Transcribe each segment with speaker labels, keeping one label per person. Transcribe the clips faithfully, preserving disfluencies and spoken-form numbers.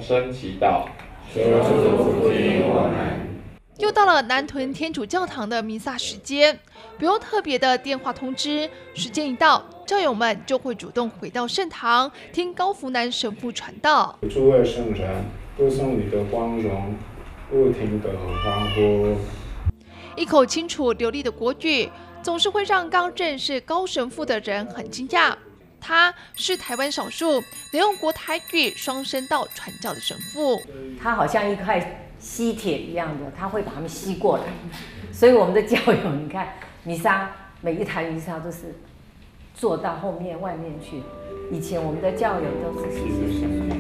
Speaker 1: 声祈祷，
Speaker 2: 求主听我们。
Speaker 3: 又到了南屯天主教堂的弥撒时间，不用特别的电话通知，时间一到，教友们就会主动回到圣堂，听高福南神父传道。
Speaker 2: 诸位圣人，都颂你的光荣，不停地欢呼。
Speaker 3: 一口清楚流利的国语，总是会让刚认识高神父的人很惊讶。他是台湾少数能用国台语双声道传教的神父。
Speaker 4: 他好像一块吸铁一样的，他会把他们吸过来。所以我们的教友，你看弥撒，每一台弥撒都是坐到后面外面去。以前我们的教友都是谢谢神父。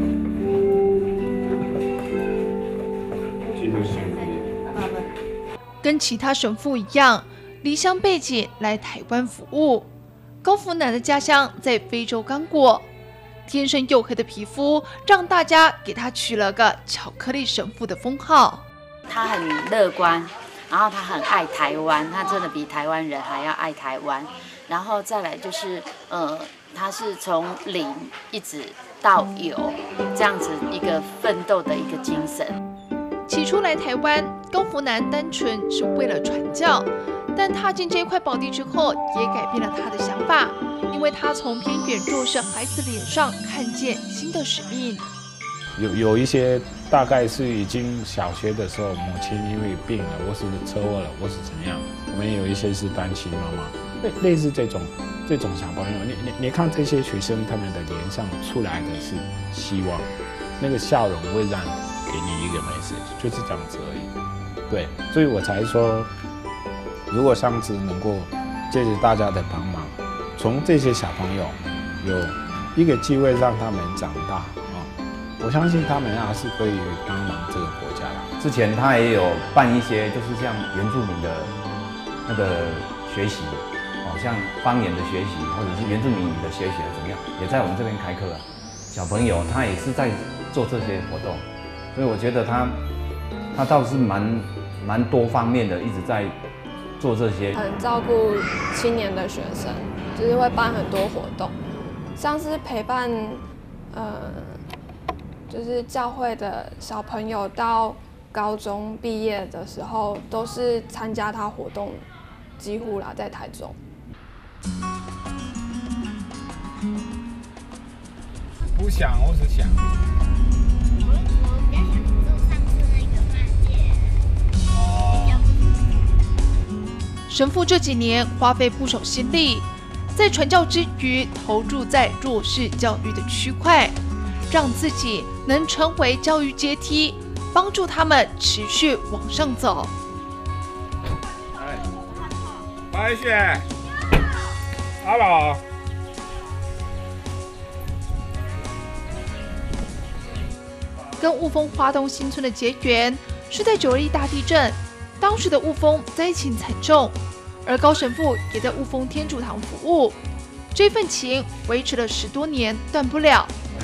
Speaker 3: 跟其他神父一样，离乡背井来台湾服务。高福南的家乡在非洲刚果，天生黝黑的皮肤让大家给他取了个巧克力神父的封号。
Speaker 5: 他很乐观，然后他很爱台湾，他真的比台湾人还要爱台湾。然后再来就是，呃，他是从零一直到有这样子一个奋斗的一个精神。
Speaker 3: 起初来台湾，高福南单纯是为了传教。但踏进这块宝地之后，也改变了他的想法，因为他从偏远弱势孩子脸上看见新的使命。
Speaker 6: 有有一些大概是已经小学的时候，母亲因为病了，或是车祸了，或是怎样，我们有一些是单亲妈妈，类类似这种这种小朋友，你你你看这些学生他们的脸上出来的是希望，那个笑容会让给你一个 message， 就是这样子而已。对，所以我才说。如果上次能够借着大家的帮忙，从这些小朋友有一个机会让他们长大啊、哦，我相信他们还是可以帮忙这个国家的。
Speaker 7: 之前他也有办一些，就是像原住民的那个学习，哦，像方言的学习，或者是原住民语的学习怎么样，也在我们这边开课啊。小朋友他也是在做这些活动，所以我觉得他他倒是蛮蛮多方面的，一直在。做这些
Speaker 8: 很照顾青年的学生，就是会办很多活动，像是陪伴，呃，就是教会的小朋友到高中毕业的时候，都是参加他活动，几乎啦，在台中。
Speaker 6: 不想，我是想。
Speaker 3: 神父这几年花费不少心力，在传教之余投入在弱势教育的区块，让自己能成为教育阶梯，帮助他们持续往上走。
Speaker 6: 哎，白雪，阿宝，
Speaker 3: 跟雾峰花东新村的结缘是在九二一大地震，当时的雾峰灾情惨重。而高神父也在雾峰天主堂服务，这份情维持了十多年，断不了。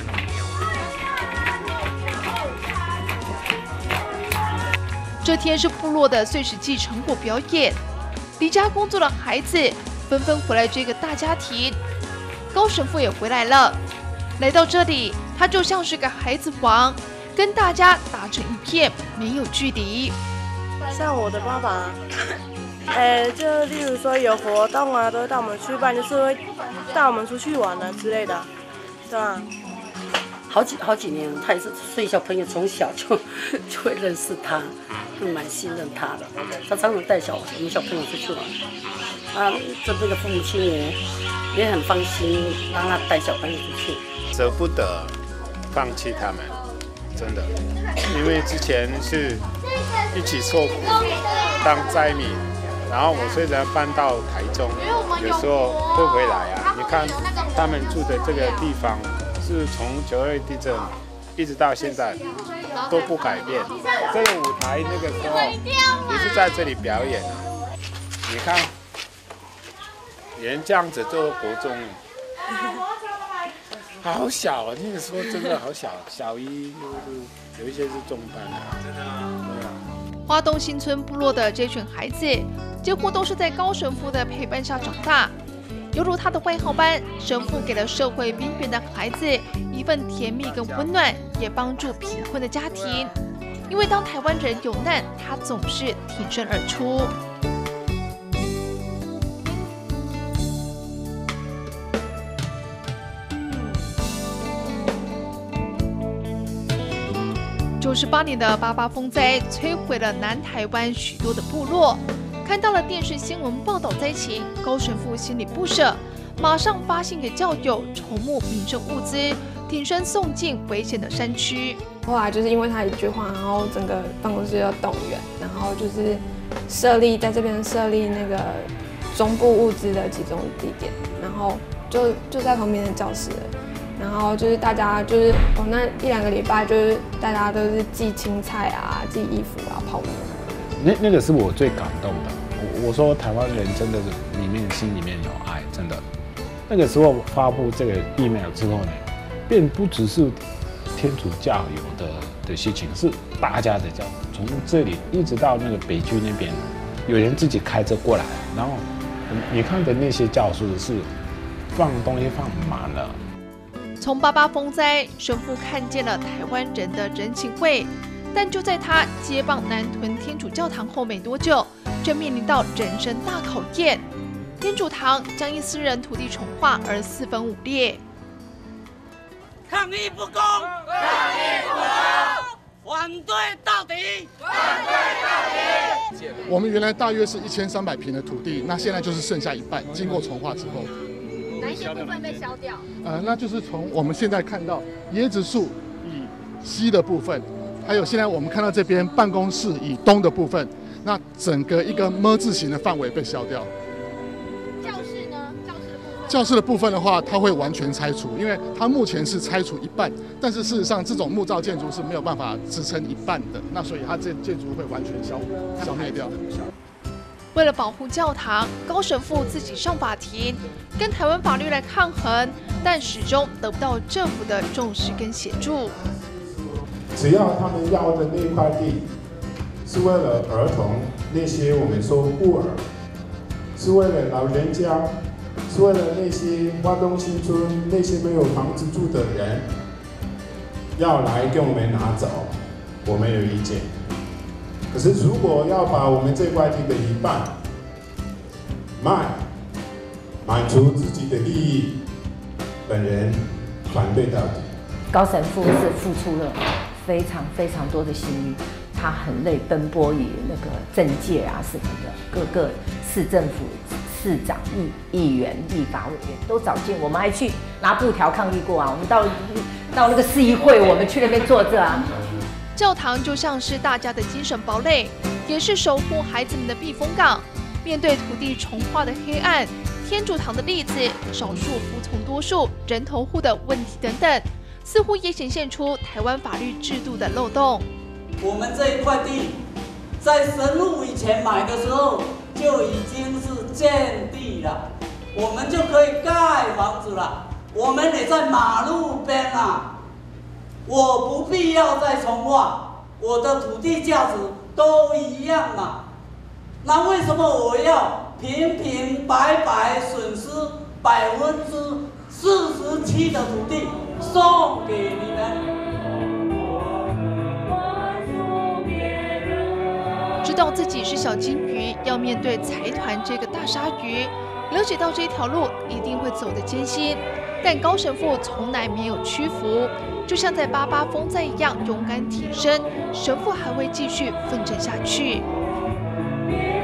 Speaker 3: 这天是部落的岁时祭成果表演，离家工作的孩子纷纷回来这个大家庭，高神父也回来了。来到这里，他就像是个孩子王，跟大家打成一片，没有距离。
Speaker 9: 像我的爸爸。哎，就例如说有活动啊，都会带我们去办，就是会带我们出去玩啊之类的，对吧？
Speaker 10: 好几好几年，他也是，所以小朋友从小就就会认识他，就蛮信任他的。他常常带小我们小朋友出去玩，啊，这边的父母亲也也很放心，让他带小朋友出去。
Speaker 6: 舍不得放弃他们，真的，因为之前是一起受苦，当灾民。然后我虽然搬到台中，有时候会回来啊。你看他们住的这个地方，是从九二地震一直到现在都不改变。这个舞台那个时候也是在这里表演啊。你看，连这样子做国中，好小啊！那个时候真的好小，小一有一些是中班啊。真的吗？对啊。
Speaker 3: 花东新村部落的这群孩子，几乎都是在高神父的陪伴下长大。 犹如他的外号般，神父给了社会边缘的孩子一份甜蜜跟温暖，也帮助贫困的家庭。因为当台湾人有难，他总是挺身而出。九十八年的八八风灾摧毁了南台湾许多的部落。看到了电视新闻报道灾情，高神父心里不舍，马上发信给教友筹募民生物资，挺身送进危险的山区。
Speaker 8: 后来就是因为他一句话，然后整个办公室就动员，然后就是设立在这边设立那个中部物资的集中地点，然后就就在旁边的教室。然后就是大家就是哦那一两个礼拜，就是大家都是寄青菜啊、寄衣服啊、泡面。
Speaker 6: 那那个是我最感动的。我我说台湾人真的是里面心里面有爱，真的。那个时候发布这个 email 之后呢，便不只是天主教友的的事情，是大家的教，从这里一直到那个北区那边，有人自己开车过来，然后你看的那些教室是放东西放满了。
Speaker 3: 从八八风灾，神父看见了台湾人的人情味，但就在他接棒南屯天主教堂后没多久，正面临到人生大考验。天主堂将因私人土地重划而四分五裂。
Speaker 1: 抗议不公，抗议不公，反对到底，反对到底。
Speaker 11: 我们原来大约是一千三百坪的土地，那现在就是剩下一半，经过重划之后。
Speaker 12: 哪一些部分被消掉？
Speaker 11: 呃，那就是从我们现在看到椰子树以西的部分，还有现在我们看到这边办公室以东的部分，那整个一个么字形的范围被消掉。
Speaker 12: 教室呢？教室的部分？
Speaker 11: 教室的部分的话，它会完全拆除，因为它目前是拆除一半，但是事实上这种木造建筑是没有办法支撑一半的，那所以它这建筑会完全消消灭掉。
Speaker 3: 为了保护教堂，高神父自己上法庭，跟台湾法律来抗衡，但始终得不到政府的重视跟协助。
Speaker 2: 只要他们要的那块地，是为了儿童，那些我们说孤儿，是为了老人家，是为了那些花东新村那些没有房子住的人，要来跟我们拿走，我们有意见。可是，如果要把我们这块地的一半卖，满足自己的利益，本人反对到底。
Speaker 4: 高神父是付出了非常非常多的心力，他很累，奔波于那个政界啊什么的，各个市政府、市长、议议员、立法委员都找进，我们还去拿布条抗议过啊。我们到到那个市议会，我们去那边坐着啊。
Speaker 3: 教堂就像是大家的精神堡垒，也是守护孩子们的避风港。面对土地重划的黑暗，天主堂的例子，少数服从多数、人头户的问题等等，似乎也显现出台湾法律制度的漏洞。
Speaker 1: 我们这一块地，在神路以前买的时候就已经是建地了，我们就可以盖房子了。我们也在马路边啊。我不必要再重划，我的土地价值都一样嘛。那为什么我要平平白白损失百分之四十七的土地送给你们？
Speaker 3: 知道自己是小金鱼，要面对财团这个大鲨鱼，了解到这条路一定会走得艰辛，但高神父从来没有屈服。就像在八八风灾一样勇敢挺身，神父还会继续奋战下去。